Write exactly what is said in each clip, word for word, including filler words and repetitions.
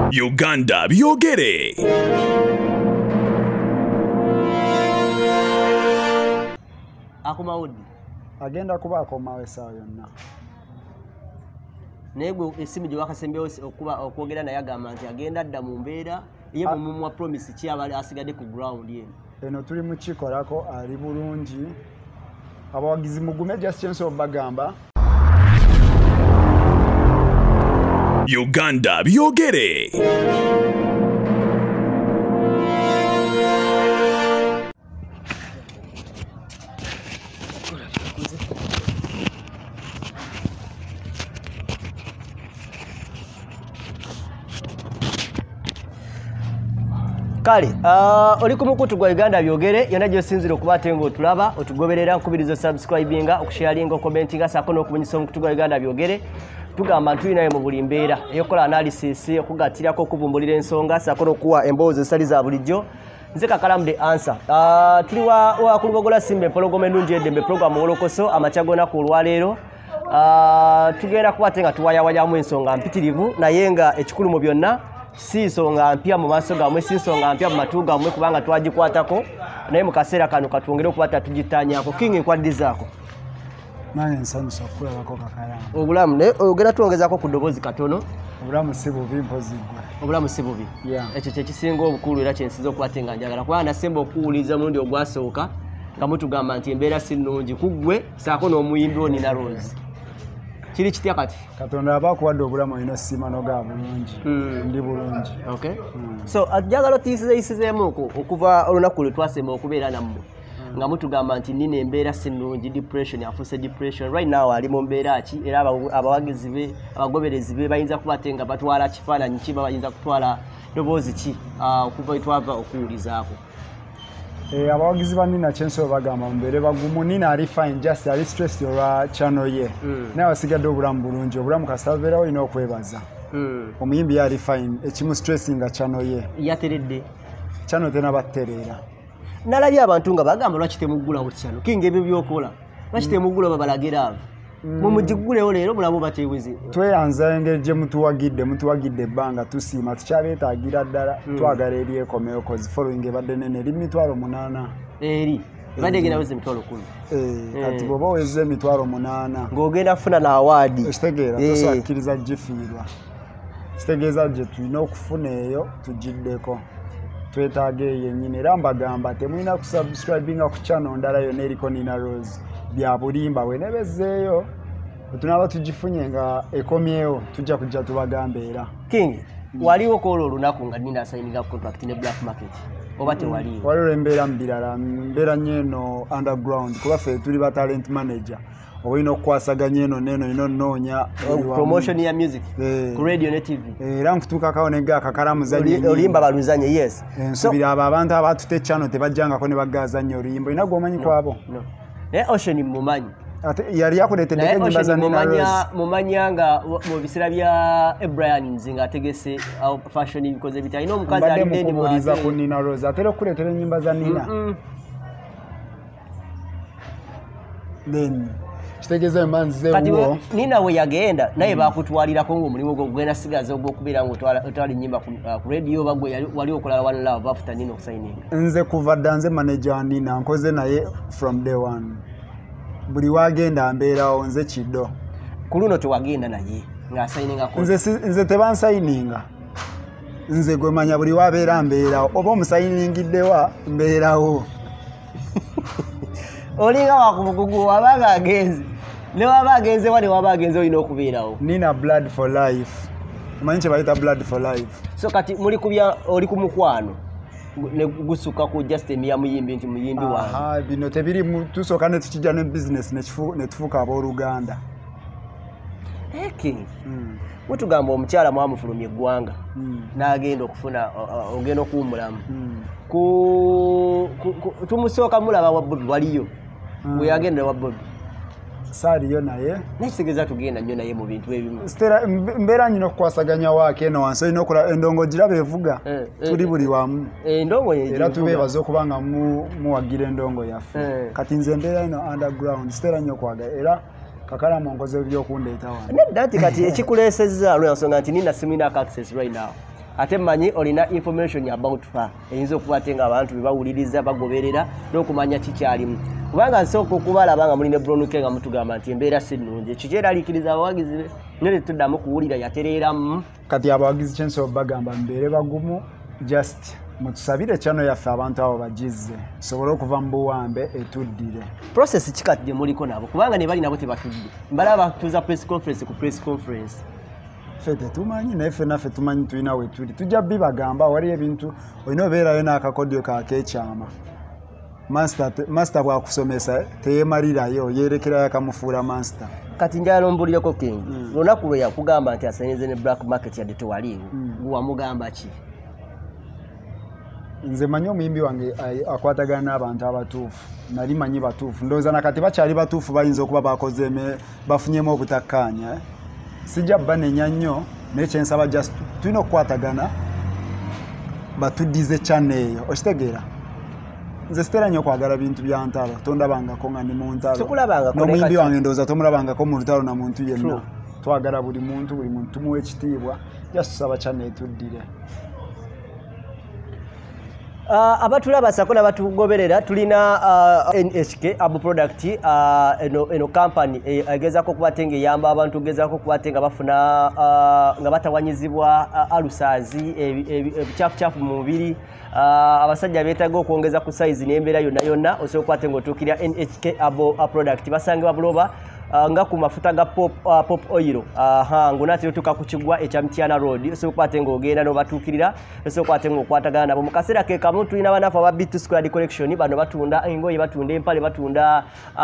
Uganda byogere. Akomaudi agenda kuba akomawe sawa yonna. Nego esimu gye wakasembeyo okuba okwogera naye agamba nti agenda adda mu mbeera ye mumwa promise ki abali asigadde ku ground yeno. Eno tuli mu kikolako ali bulungi. Abawagizi mugume just chance of bagamba. Uganda byogere. Kale, uh, oli ku mukutu gwa Uganda byogere yonna gy'osinzira okuba ate ng'otulaba otugoberera nkubiriza subscribinga okusharinga okumentinga sako n'okubunyisa omukutu gwa Uganda byogere tugamba ntuli naye mu buli mbeera eyokola analysis okugatirako okuvumbulira ensonga sako n'okuwa emboozi ezitali za bulijjo. Nze Kakalamu the answer. Uh, tuli wa, wa kulubogola simba empologoma ennungi eddembe programu Wolokoso amakya g'onaku olwaleero. Uh, tugenda kuba ate nga tuwayawayamu ensonga mpitirivu naye nga ekikulu mu byonna si nsonga mpya mu maaso gammwe, si nsonga mpya mu matu gammwe kubanga twagikwatako naye mu kaseera kano katwongere okuba tatugitanyako. King enkwadizaako nange nsanyusa okulabako Kakalamu. Obulamu ne ogera twongezaako ku ddoboozi katono. Obulamu si bubi mpozi gwe. Obulamu si bubi. Yeah. Ekyo kye kisinga obukulu era kyensinza okuba te nga njagala kubanga nasemba okuwuliza mulundi ogwasooka nga mutugamba nti embeera si nnungi ku ggwe saako n'omuyimbi wo Nina Rose. Kiri kitya kati? Katonda abakuwadde obulamu olina osiima noga bulungi. Mm. Ndi bulungi. Okay. Mm. So njagala otiyisizeyisizeemu okuva olunaku lwe twasema okubeera nammwe mm. nga mutugamba nti nina embeera si nnungi, depression afuuse depression. Right now ali mu mbeera ki era abawagizi be abagoberezi be bayinza kuba ate nga batwala kifaananyi ki bayinza kutwala ddoboozi ki okuva we twava okuwulizaako. Eh, abawagizi ba Nina chenso bagamba mbere bagumu. Nina ali fine just ali stressed olwa channel ye mm. naye asigadde obulamu bulungi. Obulamu kasaverawo olina okwebaza. mm. Omuyimbi yali fine ekimu stressinga channel ye yateredde channel tena battereera. Nalabye abantu nga bagamba lwaki temuggulawo channel King ebyo byokola lwaki mm. temuggula babalagira abo mm. mumugiggulewo leero mulamu bateeweze. Tweyanza engeri gye mutuwagidde mutuwagidde ebbanga tusiima tukyabeetaagira ddala mm. twagala eri ekomeyo kozi following ebadde nene eri mitwalo munaana eri ebadde egenda weza emitwalo kumi. Eh, kati bw'oba weza emitwalo munaana ng'ogenda kufuna na awaadi ekitegeera tosakkiriza gifiirwa. Kitegeeza gye tulina okufuna eyo tugiddeko twetaaga eyo yennyini era mbagamba temulina kusubscribinga ku channel ndala yonna eriko Nina Rose bya bulimba bwenebezeeyo tunaba tugifunye nga ekomyewo tujja kujja tubagambe era. King waliwo kola olunaku nga Nina asayininga contract ne Black Market oba tewaliwo? Waliwo embeera mu birala mbeera nnyo eno underground kuba ffe tuli ba talent manager olina okukwasaganya eno neno ino nnoonya promotion ya music eh, ku radio ne T V era nkutuukakawo nega Kakalamu zanye oluyimba baluzanye. Yes, ensubira abo abantu abatute channel tebajjangako ne bagazanya oluyimba olina gwomanyi kwabo naye Ocean mumanyi ate yali yakuleetedde ennyimba za Nina Rose. Mumanya nga mu biseera bya Brian Nzinga ategese fashion bikoze bitya ino omukazi ali ndeni mubuuliza ku Nina Rose atera okuleetera ennyimba za Nina. mm -mm. Then kitegeeza emanzi kati zeewo Nina we yagenda naye mm. bakutwalirako ng'omulimu gwo gugenda sigaza ogw'okubeera ng'otwala ennyimba ku radio oba gwe wali okulala one love after Nina okusayininga. Nze kuva dda nze manager wa Nina nkoze naye from day one. Buli wagenda mbeerawo nze kiddo. Ku luno tewagenda naye ng'asayiningako? Nze nze tebansayininga. Nze gwe manya buli wabeera mbeerawo oba omusayiningiddewa mbeerawo. Olinga wakubugugu wabanga agenze ne waba agenze wali waba agenze olina okubeerawo. Nina blood for life. Omanyi kye bayita blood for life. So kati muli kubya oli ku mukwano ne gusuka ku just emiya muyimbi nti muyimbi wange. Aha, bino tebiri tusooka ne tukijja ne business ne tufuuka abooluganda. Eki mutugamba omukyala mwamufulumya eggwanga n'agenda okufuna ogenda okuwumulamu tumusooka mulaba wa Bobby waliyo bwe yagenda wa Bobby saaliyo naye nekitegeeza tugenda nnyo naye mu bintu ebimu mbeera nyina okukwasaganya waake eno wansi olina okola endongo giraba evuga tuli buli wamu era tubeebaza okuba nga muwagira endongo yaffe kati nze mbeera ino underground siteera nnyo okwaga era Kakalamu nkoze byokundeeta wano nedda nti kati ekikuleesezza lwensonga nti Nina simulina access right now ate manyi olina information about her eyinza okuba ate nga abantu bebawuliriza bagoberera n'okumanya kikyalimu kubanga nsooka okubalaba nga muli ne Bronuke nga mutugamba nti embeera si nnungi ekyo kyeraliikiriza abawagizi be nere tuddamu kuwulira yatereeramu kati abawagizi kyensobola bagamba mbeere bagumu just mutusabire channel yaffe abantu abo bagize sobole okuva mu buwambe etuddire process kikati gye muliko nabo kubanga ne bali nabo tebatudde mbalaba batuuza press conference ku press conference ffe tetumanyi naye ffe naffe tumanyi tulina we tuli tujja bibagamba waliyo ebintu olina obeerayo n'akakodyo kakeekyama master bwakusomesa teyemalirayo yerekerayo akamufuula master kati njala mbulireko King lunaku lwe yakugamba nti asenyize ne black market yadde tewaliwo wamugamba ki nze manyi omuyimbi wange akwatagana n'abantu abatuufu nali manyi batuufu ndowooza nakati bakyali batuufu bayinza okuba bakoze bafunyemu obutakkaanya sijja banenya nnyo naye kyensaba just tulina okukwatagana batuddize channel eyo okitegeera nze sitera nnyo okwagala bintu bya ntalo tondabangako nga ndi mu ntalo n'omuyimbi wange ndowooza tomulabangako mu lutalo na muntu yenna twagala buli muntu buli muntu tumuwa ekitiibwa just tusaba channel etuddire Uh, abatulaba sako n'abatugoberera tulina uh, N H K Abo Product uh, eno, eno company egezako kubatenga eyamba abantu egezako kubatenga bafuna uh, nga batawanyizibwa uh, alusazi ebichafu chafu mu mubiri uh, abasajja beetaga okwongeza ku size n'embeera yonna yonna osobola okubatenga otuukira N H K Abo Product basangibwa Buloba Uh, nga ku mafuta ga pop, uh, pop oil aha uh, ngunatiro tuka kuchigwa echa Mtiana Road so kwatenga ogenda no batukirira so kwatenga okwatagana nabo mukasera ke kamu tulina banafa ba Bit Squad collection bano batunda engoye batunda empale batunda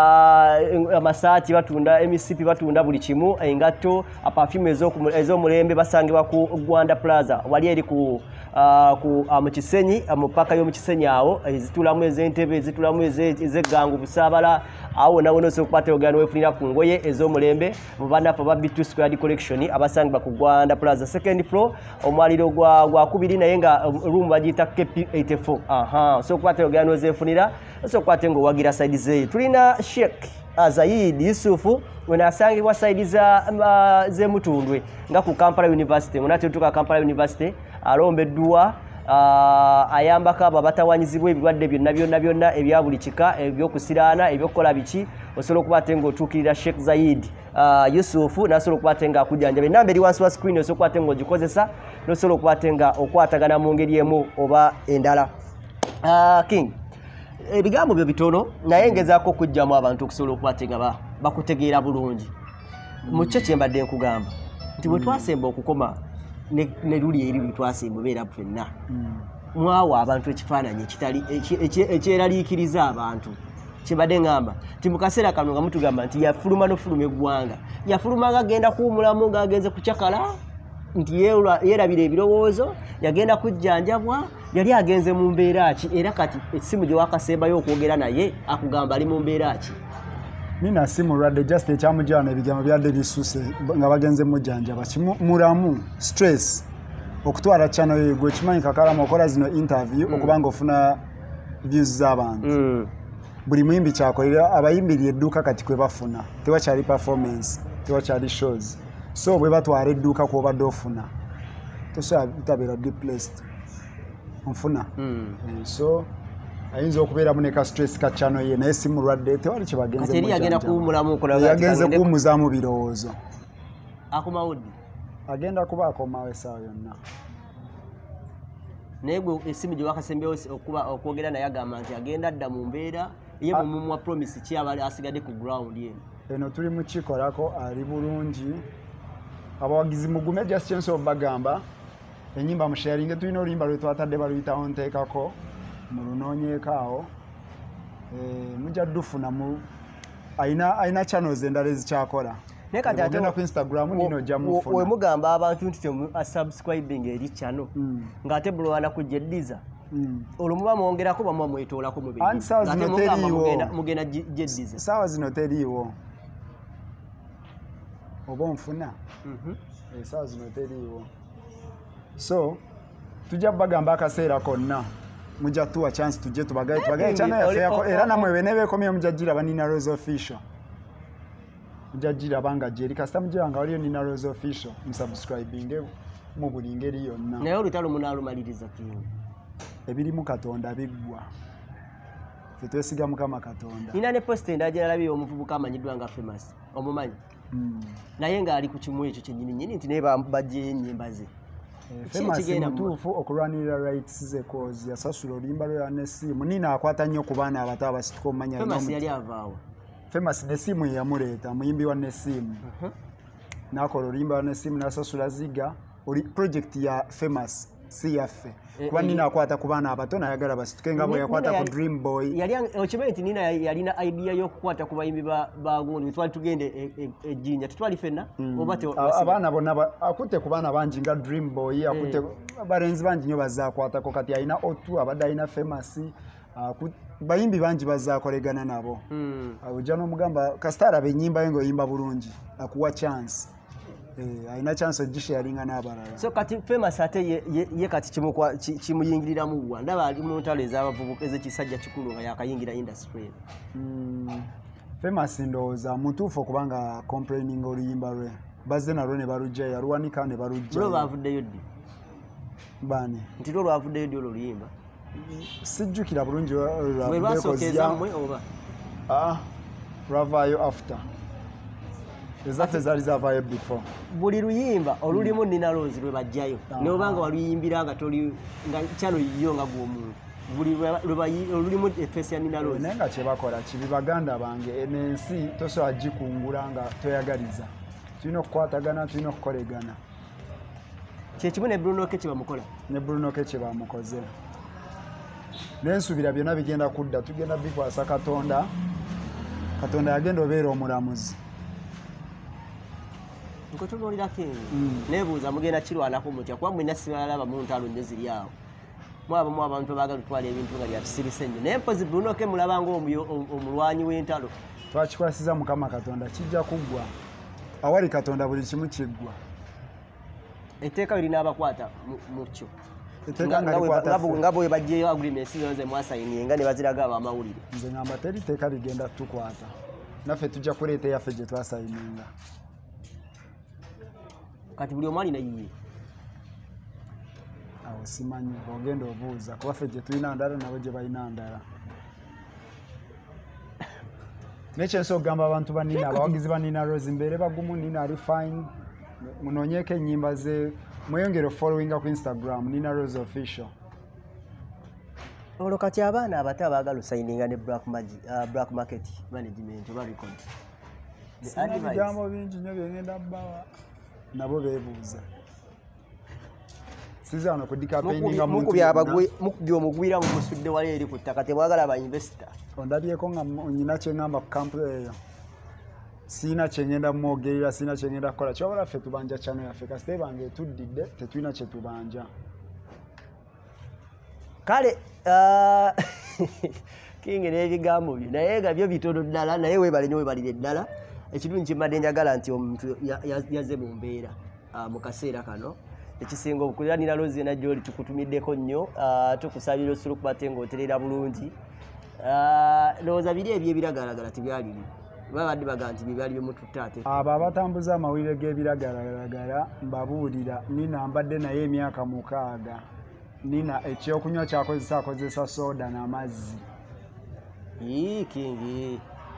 uh, amasati batunda M C P batunda buli kimu engato perfume ezo ezo mulembe basangibwa ku Rwanda Plaza wali eri ku uh, ku uh, mu Kisenyi uh, mupaka yo mu Kisenyi awo ezitulamu ezentebe ezitulamu ezegangu busabala awo nawo no so kwate ogano wefunira ku ngoye ezo mulembe mubanda pa Bit Squad collection abasangibwa ku Rwanda Plaza second floor omwaliro gwa gwa kubiri naye nga room bagita K P eighty-four aha so kwate ogano zefunira so kwate ngo wagira side ze tulina Sheikh Zayid Yusufu wena asangibwa side za uh, ze mutundwe nga ku Kampala University munati tuka Kampala University alombeddwa Uh, ayambako abo abatawanyizibwa ebirwadde byonna byonna byonna ebya buli kika ebyokusiraana ebyokukola biki osobola okuba ate ng'otuukirira Sheikh Zayid uh, Yusufu nasobola okuba ate nga akujjanjaba enamba eri wansi wa screen osobola okuba ate ng'ogikozesa nosobola okuba ate nga okwatagana mu ngeri emu oba endala uh, King ebigambo byo bitono naye ngezaako okujjamu abantu okusobola okuba ate nga bakutegeera bulungi mu kyo kye mbadde nkugamba nti bwe twasemba okukoma ne ne luli eri bitwasimba beera ffenna mwawa abantu ekifaananyi ekitali ekyeraliikiriza abantu kibadde ngamba nti mu kaseera kano nga mutugamba nti yafuluma n'ofuluma eggwanga yafuluma ng'agenda kuwumulamu ng'agenze kucakala nti yeerabira ebirowoozo yagenda kujjanjabwa yali agenze mu mbeera ki era kati essimu gye wakasembayo okwogera naye akugamba ali mu mbeera ki nina simu radde just ekyamujjana ebigambo byadde bisuse nga bagenze mujjanjaba kimuramu stress okutwala channel yo gwe kimanyi kakalamu okola zino interview mm. okubanga ofuna views z'abantu mm. buli muyimbi kyakolera abayimbiri edduuka kati kwe bafuna tewakyali performance tewakyali shows so bwe batwala edduuka kwobadde ofuna tosobola bitabeera depressed onfuna mm. uh, so ayinza okubeeramu ne ka stress ka channel ye naye simulwadde tewali kye bagenze mu yagenda kuwumulamu yagenze kuwumuzaamu birowoozo akomawuddi agenda kuba akomawo essaawa yonna naye gwe essimu gye wakasembewo okuba okwogera naye agamba nti agenda adda mu mbeera ye mu mumwa promise ki abali asigadde ku ground eno eno tuli mu kikolako ali bulungi abawagizi mugume just kyenso bagamba enyimba mu sharing tulina oluyimba lwe twatadde baluyitawo nteekako mu lunoonyeekaawo mujja ddufuna mu ayina channels endala ezikyakola ogenda ku Instagram nino ojja mufuna we mugamba abantu nti subscribing eri channel ng'ate bulwana kujeddiza olwo muba mwongerako bamuba mwetoolako mu bintu ate mugamba mugenda jeddiza saawa zino teriiwo oba onfuna saawa zino teriiwo so tujja bagamba akaseera konna mujja tuwa chance tujje tubagaye tubagaye channel yaffe yako era namwe bene beekomye mujja gira Nina Rose Official mujja gira banga jeri kasita mujja nga waliyo Nina Rose Official msubscribing mu buli ngeri yonna. Naye olutalo munaalumaliriza King. Ebirimu Katonda biggwa. Ffe twesiga Mukama Katonda. Nina ne post endala labye omuvubuka amanyiddwa nga Famous. Omumanyi? Mm. Naye ng'ali ku kimu ekyo kyennyini nnyini nti naye bajjeyo ennyimba ze. Famous mutuufu okulwanirira rights ze cause yasasula oluyimba lwe n'essimu. Nina akwata nnyo ku baana abato abasituka omumanya. Famous yali avaawo. Famous n'essimu yamuleeta muyimbi wa n'essimu. N'akola oluyimba wa n'essimu n'asasula ziga. Project ya Famous si yaffe. Kuba Nina akwata ku baana abato n'ayagala basituke nga bwe yakwata ku Dream Boy. Yali okimanyi nti Nina yalina idea y'okukwata ku bayimbi ba gundi twali tugende ejjinja tetwali ffenna oba abaana bonna akutte ku baana bangi nga Dream Boy akutte balenzi bangi nnyo bazaakwatako kati alina otu abadde alina Famous bayimbi bangi bazaakolegana nabo. Ojja n'omugamba kasita alaba ennyimba ye ng'oyimba bulungi akuwa chance. Eh, aina chance ogisharinga n'abalala. So kati Famous ate ye, ye, ye kati kimukwa kimuyingirira mu bwa ndaba ali mu ntalo ez'abavubuka ez'ekisajja kikulu nga yakayingira industry. Mm, Famous ndowooza mutuufu okubanga complaining oluyimba lwe bazze nalwo ne balujja yaluwanika ne balujja. Lwe bavuddeyo ddi? Bani? Nti lwo lwavuddeyo ddi oluyimba? Sijjukira bulungi lwavuddeyo lwasookeeza mmwe oba? Ah, lwavaayo after. Ezaffe zaali zavaayo before. Buli luyimba olulimu Nina Rose lwe bajjayo ne obanga waluyimbira nga toli nga kyalo yiyo nga gw'omuntu buli olulimu effeesi ya Nina Rose. Naye nga kye bakola kibi baganda bange enensi tosobola gikungula nga toyagaliza. Tulina okukwatagana, tulina okukolegana. Kyekimu ne Bruno K kye bamukola. Ne Bruno K kye bamukoze. N'ensuubira byonna bigenda kudda tugenda bikwasa Katonda. Katonda yagenda obeera omulamuzi. Nkotunuulira King nebuuza mugenda kirwanako mutya kuba mwena sibalaba mu ntalo nnyo ziri awo mwabamu abantu abaagala tutwala ebintu nga byatusirise nnyo naye mpozi Bruno K mulaba ng'omulwanyi w'entalo. Twakikwasiza Mukama Katonda kijja kuggwa awali Katonda buli kimu kiggwa. Etteeka lirina abakwata mu kyo nga bwe bajjeyo agreements zonze mwasayiniye nga ne baziraga abamawulire. Nze ngamba teri tteeka ligenda tukwata naffe tujja kuleeta eyaffe gye twasayininga. Kati buli omwali na yiye. Awo simanyi ogenda obuuza kuba ffe gye tulina ndala nabo gye balina ndala. Nekyenso okugamba abantu ba Nina abawagizi ba Nina Rose mbeere bagumu Nina ali fine. Munoonyeeko ennyimba ze mweyongere followinga ku Instagram Nina Rose Official. Olwo kati abaana abato abaagala osayininga ne Black Magic, uh, Black Market Management oba record. Ebigambo bingi nnyo byengenda bbawa. Nabo beebuuza. Siza wano kudika payinga muntu. Mukubi abagwe mukubi omugwira mu musudde wali eri ku ttaka tebwagala ba investor. Ondabyeko nga nyina kye ngamba ku kampu eyo. Sina kye ngenda mwogerera sina kye ngenda kukola. Kyobala ffe tubanja channel yaffe kasite bange tuddidde tetulina kye tubanja. Kale uh, King n'ebigambo bye naye nga byo bitono ddala naye weebale nnyo weebalire ddala. Ekirungi kimadde njagala nti omuntu yazze mu mbeera mu kaseera kano ekisinga obukulira Nina Rose na Joli tukutumiddeko nnyo tukusabira osulu kubate ng'oterera bulungi lowooza biri ebyebiragalagala tebyaliri babadde baga nti byali bimututaate. Abo abatambuza amawulire g'ebiragalagala mbabuulira Nina mbadde naye emyaka mukaaga. Nina ekyokunywa kyakozesa akozesa soda n'amazzi. Ii King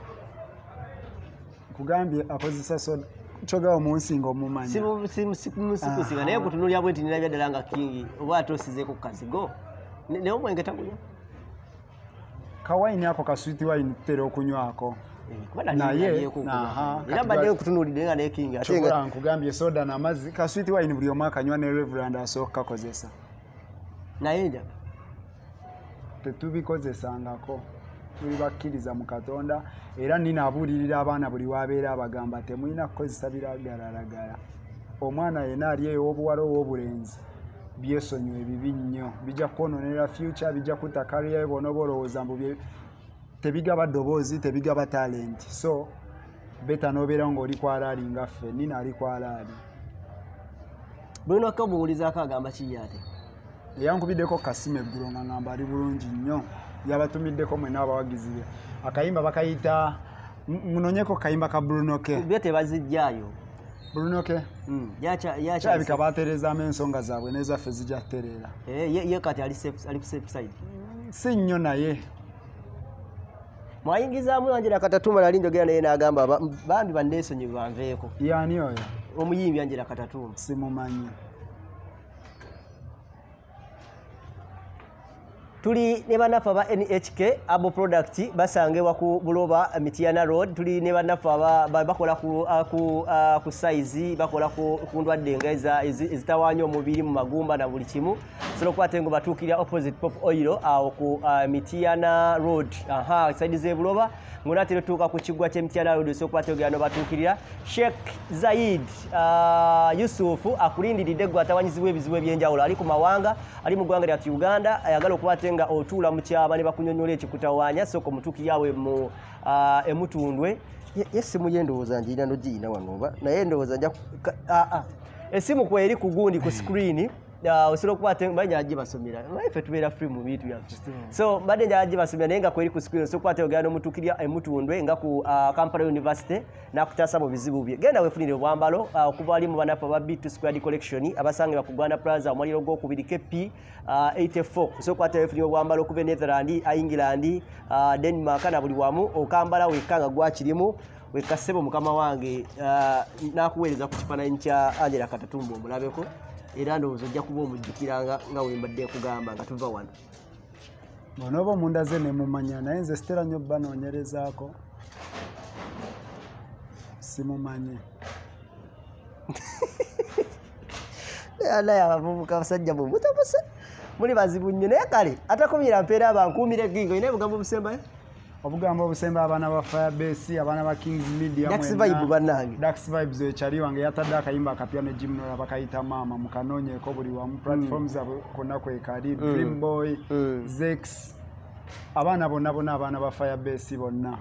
kugambye akozesa soda kyoga omunsi ng'omumanya. Simusikusika naye kutunulya bwe nti Nina byaddala nga King oba atosizeeko ku kazigo naye omwenge tagunywa. Kawayini ako kaswiti wayini tutera okunywako. Naye era mbadde kutunuulidde nga naye King ate nga nkugambye soda n'amazzi kaswiti wayini buli omu akanywa ne Reverend asooka kakozesa. Naye njaga tetubikozesangako. Tuli bakkiriza mu Katonda era Nina abuulirira abaana buli wabeera abagamba temulina kukozesa biragalagala. Omwana yenna ali eyo w'obuwala ow'obulenzi byesonyiwe bibi nnyo bijja kwononera future bijja kutta career bonoba olowooza mbu tebigaba ddoboozi tebigaba talent so beta n'obeera ng'oli kwalaali nga ffe Nina ali kwalaali. Bruno K omuwulizaako agamba ki ate? Yankubiddeko kasimu eggulo nga ngamba ali bulungi nnyo. Yabatumiddeko mwena abawagizi be akayimba bakayita munoonyeko kayimba ka Bruno K. Byo tebazijjaayo Bruno ke mm yacha yacha chabika batereza ensonga zaabwe neza ffe zijja terera eh ye, ye kati ali safe ali safe side si nnyo naye mwayingiza mu Angela Katatuma nali njogera naye n'agamba bambi bandeesonyi banveeko yani oyo omuyimbi Angela Katatuma simumanyi tuli ne banafa ba N H K abo product basangewa ku Buloba Mitiana Road tuli ne banafa bakola ku ku, ku size bakola ku kundwadde ngaiza ezitawanyo omubiri mu magumba na buli kimu solo kwatengo batukira opposite Pop Oil awo ku uh, Mitiana Road aha side ze Buloba ngona tele tuka ku kigwa kye Mitiana Road so kwatengo yano batukirira Sheikh Zaid uh, Yusuf akulindiridde gwatawanyizibwe ebizibu byenjawulo ali ku mawanga ali mu gwanga lya Uganda ayagala okubatenga nga otula mu kyaba ne bakunyonyola ekikutawanya soko mutuki yawe mu uh, emutundwe yesimu yendoza njina no jina wanoba naye ndoza nja a a esimu kwa eri kugundi ku screen uh, osiro kwate banya aje basomera maife tubera free mu bitu ya so bade nja aje basomera nenga kwa eri ku screen so kwate ogano mutukirya emutundwe nga ku uh, Kampala University na kutasa mu bizibu bye genda wefunire obwambalo uh, kuba ali mu banafa ba B two Squad Collection abasange bakugwana Plaza omuliro go kubiri K P uh, eighty-four so kwate wefunire obwambalo kuve Netherland England uh, Denmark na buli wamu okambala wekanga gwakirimu wekasebo mukama wange uh, nakuweereza ku kifaananyi kya Angela Katatuma omulabeko era ndowooza ojja kuba omujjukiranga nga wembadde kugamba nga tuva wano bonobo munda ze ne mumanya naye nze sitera nnyo banoonyerezaako simumanyi naye abavubuka abasajja mu mutabuse muli bazibu nnyo naye kale atakumira mpeera abankuumire gingo ina ebugambo obusembayo obugambo obusemba abaana ba Firebase abaana ba Kings Media Dax Vibe bannange Dax Vibes ekyali wange yatadde akayimba akapya ne Jim Nora bakayita mama mukanoonyeeko buli wamu platforms abo konna kwekali Dream Boy Zex abaana bonna bonna abaana ba Firebase bonna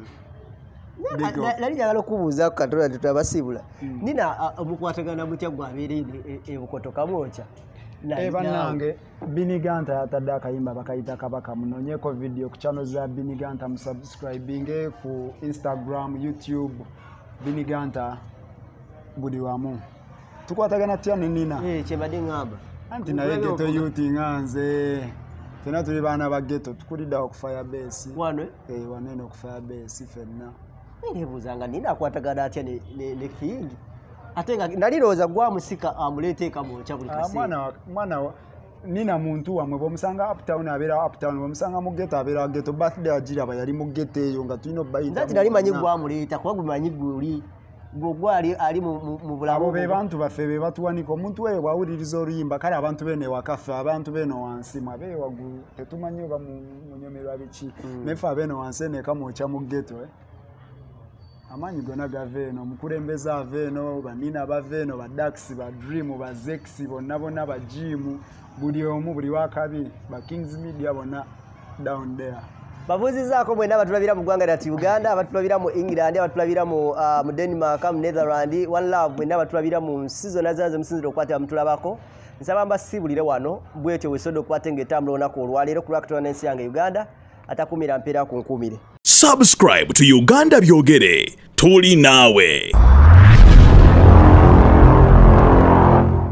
nali njagala okubuuza ku katola tutabasibula nina omukwatagana mutya gwabeere ebukoto kamwoca Ebanange Biniganta yatadde akayimba bakayita kabaka munonyeeko video ku channel za Biniganta mu subscribing ku Instagram YouTube Biniganta buli wamu tukwatagana tya nina eh kyebadde ngamba anti naye ghetto youth nganze fena tuli baana ba ghetto tukulidde ku Firebase wano eh wanene ku Firebase fenna nebuuzanga nina akwatagana atya ne ne King atenga naliroza gwa musika amuleteeka mu kya buli kase mwana mwana nina muntu wamwe bomusanga uptown abera uptown bomusanga mu ghetto abera ghetto birthday ajira bayali mu ghetto eyo nga tulino bayita ndati nali manyi gwa muleta kwa gumanyi guli gwo gwali ali mu bulamu abo be bantu bafe be batuwaniko omuntu we wawuliriza oluyimba kale abantu bene wakafe abantu beno wansi mwabe wagulu tetumanyi ba mu nyomerwa bichi mefa beno wansi ne kama ocha mu ghetto eh amanyi gona gaveno mukulembeza aveno banina baveno ba Dax ba Dream ba Zex bonna bonna ba Jim buli omu buli wakabi ba Kings Media bonna down there babuzizaako mwena abatulabira mu ggwanga lya Uganda abatulabira mu England abatulabira mu uh, mu Denmark mu Netherland one love mwena abatulabira mu season azaze musinziro okwata mutulabako nsaba mbasibulire wano bwetyo wesodo kwate ngetambulo onako olwaleero ku lwakutona n'ensi yange Uganda atakumira mpeera ku nkumire Subscribe to Uganda Byogere. Tuli nawe.